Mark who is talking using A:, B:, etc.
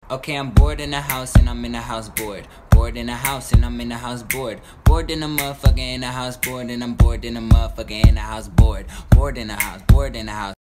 A: Okay, I'm bored in the house and I'm in the house bored. Bored in the house and I'm in the house bored. Bored in the motherfucker in the house bored, and I'm bored in the motherfucker in the house bored. Bored in the house, bored in the house.